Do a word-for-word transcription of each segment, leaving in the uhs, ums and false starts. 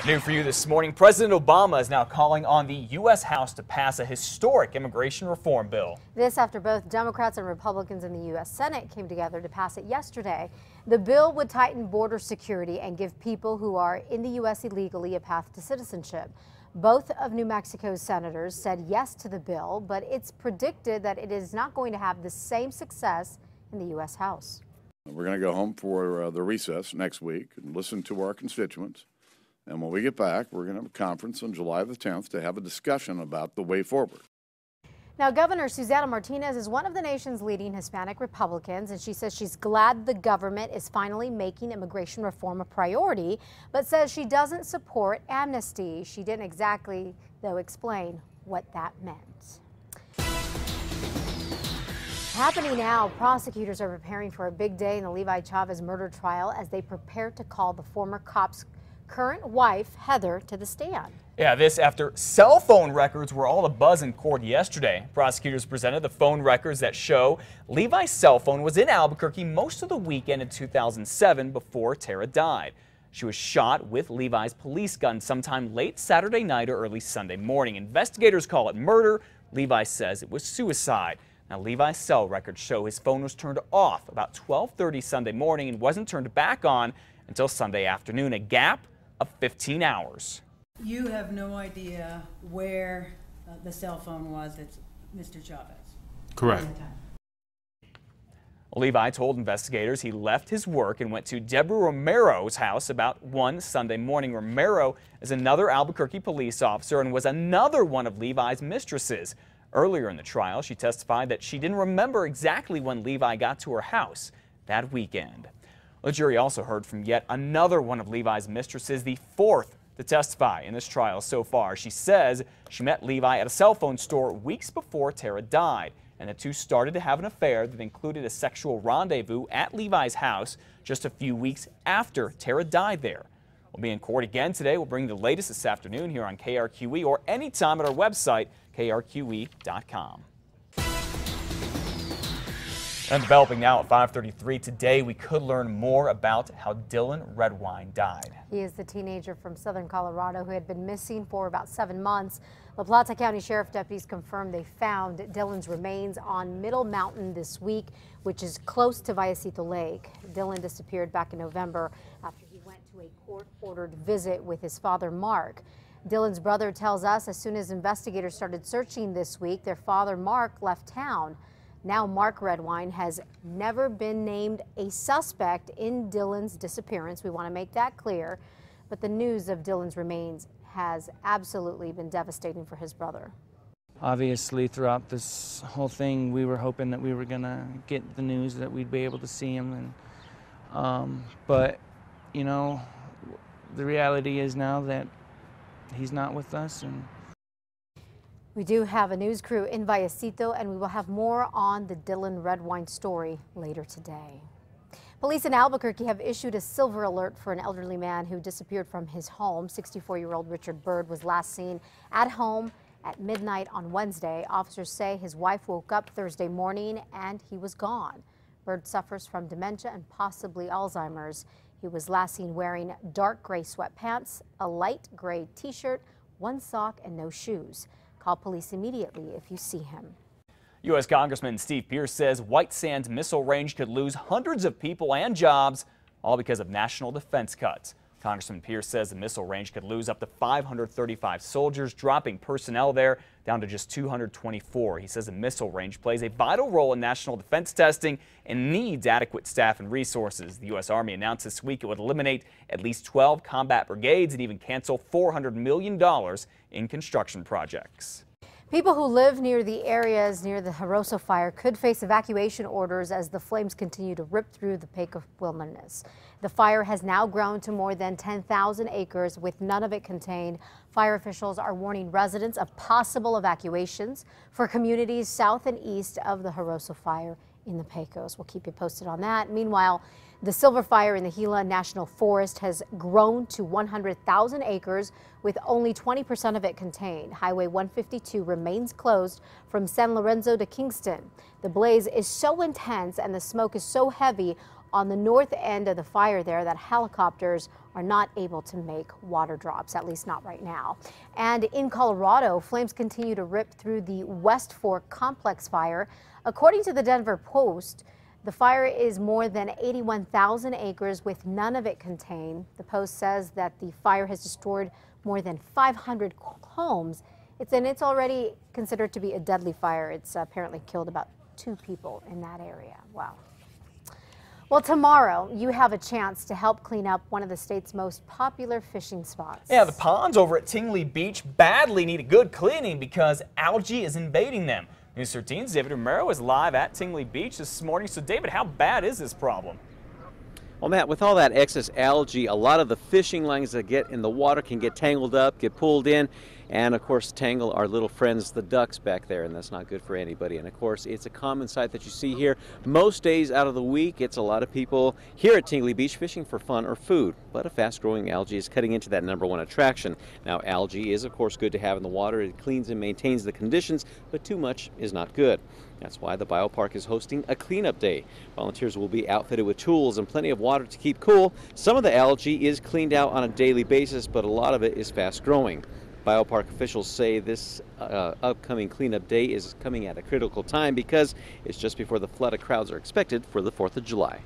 New for you this morning, President Obama is now calling on the U S House to pass a historic immigration reform bill. This after both Democrats and Republicans in the U S Senate came together to pass it yesterday. The bill would tighten border security and give people who are in the U S illegally a path to citizenship. Both of New Mexico's senators said yes to the bill, but it's predicted that it is not going to have the same success in the U S House. We're going to go home for uh, the recess next week and listen to our constituents. And when we get back, we're going to have a conference on July the tenth to have a discussion about the way forward. Now, Governor Susana Martinez is one of the nation's leading Hispanic Republicans, and she says she's glad the government is finally making immigration reform a priority, but says she doesn't support amnesty. She didn't exactly, though, explain what that meant. Happening now, prosecutors are preparing for a big day in the Levi Chavez murder trial as they prepare to call the former cop's current wife, Heather, to the stand. Yeah, this after cell phone records were all the buzz in court yesterday. Prosecutors presented the phone records that show Levi's cell phone was in Albuquerque most of the weekend in two thousand seven before Tara died. She was shot with Levi's police gun sometime late Saturday night or early Sunday morning. Investigators call it murder. Levi says it was suicide. Now, Levi's cell records show his phone was turned off about twelve thirty Sunday morning and wasn't turned back on until Sunday afternoon, a gap of fifteen hours. You have no idea where uh, the cell phone was that's Mister Chavez? Correct. Levi told investigators he left his work and went to Deborah Romero's house about one Sunday morning. Romero is another Albuquerque police officer and was another one of Levi's mistresses. Earlier in the trial, she testified that she didn't remember exactly when Levi got to her house that weekend. The jury also heard from yet another one of Levi's mistresses, the fourth to testify in this trial so far. She says she met Levi at a cell phone store weeks before Tara died, and the two started to have an affair that included a sexual rendezvous at Levi's house just a few weeks after Tara died there. We'll be in court again today. We'll bring you the latest this afternoon here on K R Q E or anytime at our website, K R Q E dot com. And developing now at five thirty-three today, we could learn more about how Dylan Redwine died. He is the teenager from southern Colorado who had been missing for about seven months. La Plata County Sheriff deputies confirmed they found Dylan's remains on Middle Mountain this week, which is close to Vallecito Lake. Dylan disappeared back in November after he went to a court-ordered visit with his father, Mark. Dylan's brother tells us as soon as investigators started searching this week, their father, Mark, left town. Now Mark Redwine has never been named a suspect in Dylan's disappearance. We want to make that clear. But the news of Dylan's remains has absolutely been devastating for his brother. Obviously, throughout this whole thing, we were hoping that we were going to get the news that we'd be able to see him. And, um, but, you know, the reality is now that he's not with us. And we do have a news crew in Vallecito, and we will have more on the Dylan Redwine story later today. Police in Albuquerque have issued a silver alert for an elderly man who disappeared from his home. sixty-four-year-old Richard Bird was last seen at home at midnight on Wednesday. Officers say his wife woke up Thursday morning and he was gone. Bird suffers from dementia and possibly Alzheimer's. He was last seen wearing dark gray sweatpants, a light gray t-shirt, one sock, and no shoes. Call police immediately if you see him. U S Congressman Steve Pearce says White Sands Missile Range could lose hundreds of people and jobs, all because of national defense cuts. Congressman Pearce says the missile range could lose up to five hundred thirty-five soldiers, dropping personnel there down to just two hundred twenty-four. He says the missile range plays a vital role in national defense testing and needs adequate staff and resources. The U S Army announced this week it would eliminate at least twelve combat brigades and even cancel four hundred million dollars in construction projects. People who live near the areas near the Jaroso fire could face evacuation orders as the flames continue to rip through the Pecos wilderness. The fire has now grown to more than ten thousand acres, with none of it contained. Fire officials are warning residents of possible evacuations for communities south and east of the Jaroso fire in the Pecos. We'll keep you posted on that. Meanwhile, the Silver Fire in the Gila National Forest has grown to one hundred thousand acres, with only twenty percent of it contained. Highway one fifty-two remains closed from San Lorenzo to Kingston. The blaze is so intense and the smoke is so heavy on the north end of the fire there that helicopters are not able to make water drops, at least not right now. And in Colorado, flames continue to rip through the West Fork Complex fire. According to the Denver Post, the fire is more than eighty-one thousand acres with none of it contained. The Post says that the fire has destroyed more than five hundred homes. It's and it's already considered to be a deadly fire. It's apparently killed about two people in that area. Wow. Well, tomorrow you have a chance to help clean up one of the state's most popular fishing spots. Yeah, the ponds over at Tingley Beach badly need a good cleaning because algae is invading them. News thirteen's David Romero is live at Tingley Beach this morning. So, David, how bad is this problem? Well, Matt, with all that excess algae, a lot of the fishing lines that get in the water can get tangled up, get pulled in, and of course tangle our little friends, the ducks back there, and that's not good for anybody. And of course, it's a common sight that you see here. Most days out of the week, it's a lot of people here at Tingley Beach fishing for fun or food, but a fast-growing algae is cutting into that number one attraction. Now, algae is, of course, good to have in the water. It cleans and maintains the conditions, but too much is not good. That's why the biopark is hosting a cleanup day. Volunteers will be outfitted with tools and plenty of water to keep cool. Some of the algae is cleaned out on a daily basis, but a lot of it is fast-growing. Biopark officials say this uh, upcoming cleanup day is coming at a critical time because it's just before the flood of crowds are expected for the fourth of July.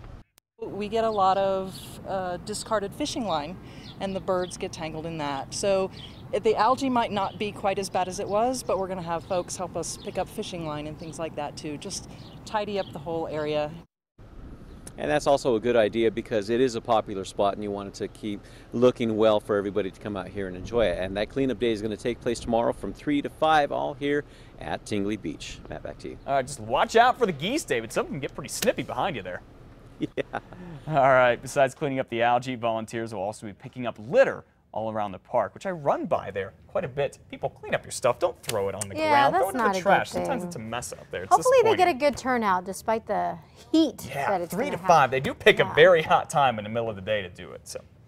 We get a lot of uh, discarded fishing line, and the birds get tangled in that. So the algae might not be quite as bad as it was, but we're going to have folks help us pick up fishing line and things like that too. Just tidy up the whole area. And that's also a good idea because it is a popular spot and you want it to keep looking well for everybody to come out here and enjoy it. And that cleanup day is going to take place tomorrow from three to five, all here at Tingley Beach. Matt, back to you. All right, just watch out for the geese, David. Some of them get pretty snippy behind you there. Yeah. All right, besides cleaning up the algae, volunteers will also be picking up litter all around the park, which I run by there quite a bit. People, clean up your stuff. Don't throw it on the Yeah, ground. that's Throw it in not the a trash. good thing. Sometimes it's a mess up there. It's Hopefully they get a disappointing. good turnout despite the heat Yeah, that it's three gonna to have. five. They do pick Yeah. a very hot time in the middle of the day to do it. So.